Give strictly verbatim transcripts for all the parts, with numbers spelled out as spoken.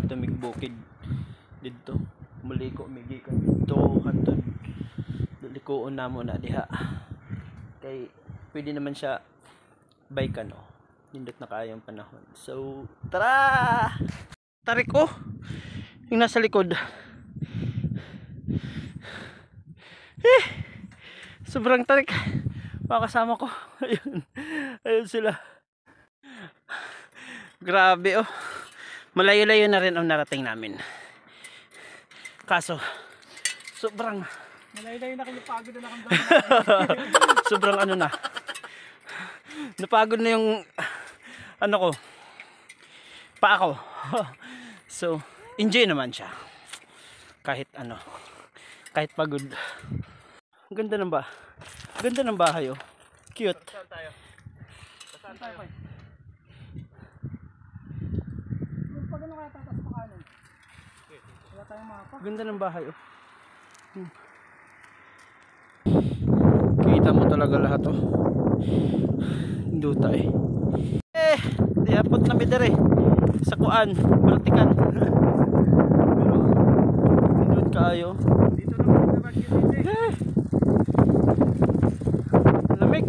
kadto migbukid didto muli ko migikan dito kadto likoon namo na diha kay pwede naman siya bike ano nindot na kayang panahon. So tara, tarik ko yung nasa likod eh, sobrang tarik mga kasama ko. Ayun, ayun sila, grabe oh, malayo-layo na rin ang narating namin. Kaso sobrang malayo-layo na kayo, pagod na kang sobrang ano na, napagod na yung ano ko, pa ako. So enjoy naman siya kahit ano, kahit pagod. Ang ganda ng ba, ganda ng bahay oh, cute. Saan tayo? Saan tayo? Pag ano kaya tatas pa kanin? Wala tayong mapa. Ganda ng bahay oh. Hmm. Kita mo talaga lahat oh. Duta eh. Eh, diapot na midere sa kuan, baltikan. Pero indot kaayo. Dito naman sa bagyo dito eh. Eh. Lamig.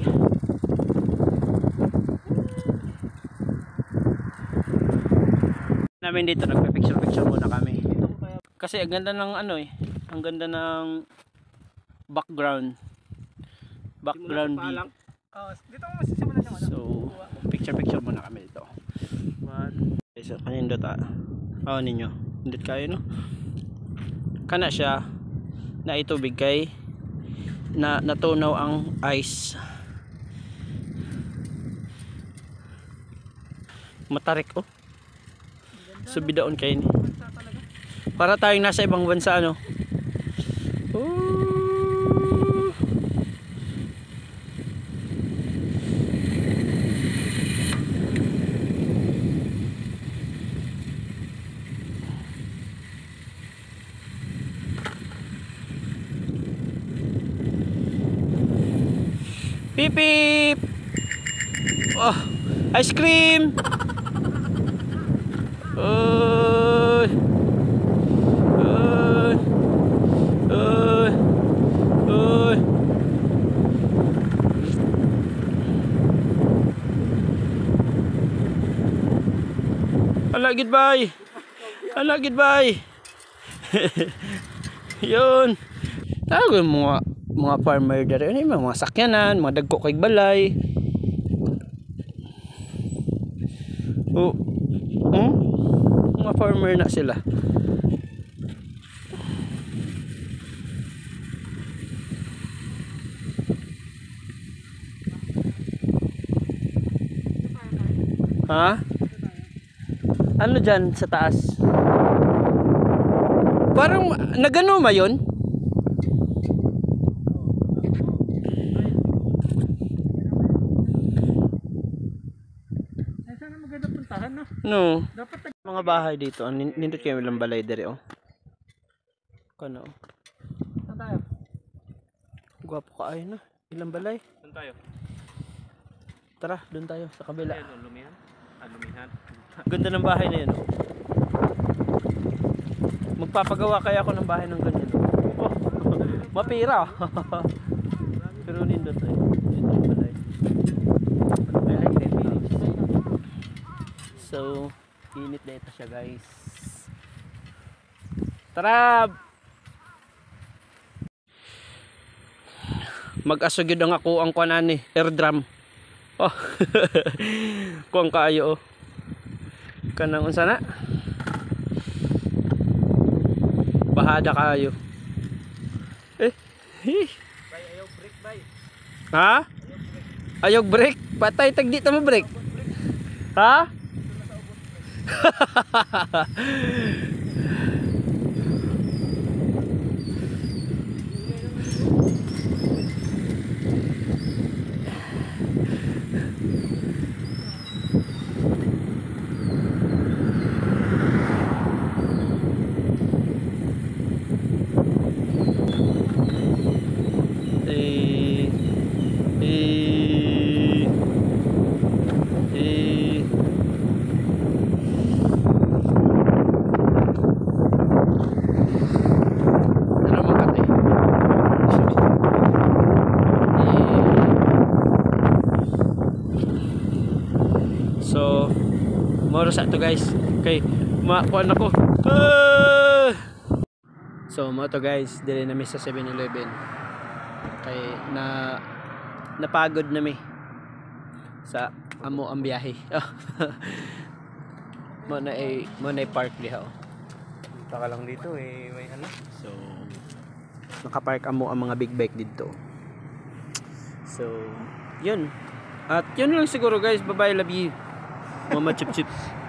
Namin dito nagpe-picture picture muna kami. Kasi ang ganda ng ano eh, ang ganda ng background. Background view. Oh, dito mo masisimulan yung ano. So, picture picture muna kami dito. One. Okay, so kanin dot ah. Oh ninyo. Indot kayo no. Kana siya na itubig kay na natunaw ang ice. Matarik oh. So bidaon kayo ni. Para tayong nasa ibang bansa ano. Oh. Beep beep. Oh, ice cream. Oy. Oy. Oy. Oy. Ala goodbye. Ala goodbye. Yun. Tago mo mga farmer dere ni mga sakyanan, mga dagko kay balay. Oh. Hmm? Mga farmer na sila. Ha? Ano dyan sa taas? Parang nagano ma yun? No? No. Dapat Mga bahay dito, nindot kayo ilang balay dere oh. Kano. saan tayo? Gwapo ka ay na. Ilang balay? Saan tayo? Tara, doon tayo sa kabila. Ayun, lumihan. Ah, lumihan. Ganda ng bahay na yun oh. Magpapagawa kaya ako ng bahay ng ganyan oh. Mapira. Pero nindot ay. Ito balay. I like that. So, init na ito siya guys. Tara! Mag-asugid ang ako ang kuanan ni air drum. Oh. Kuang kaayo oh. Kanang unsa na? Bahada kaayo. Eh. Bay, ayaw break, bay. Ha? Ayaw break? Patay tag di ta mo break. Ha? Eh, eh, eh. So moro sa to guys. Okay, makuan ako. Ah! So mo to guys, dili na mi sa seven eleven. Kay na napagod na mi sa amo ang biyahe. mo na ay mo na ay park diha. Oh. Punta ka lang dito eh, may ano. So nakapark amo ang mga big bike dito. So yun. At yun lang siguro guys. Bye bye, love you. Mama chip chip.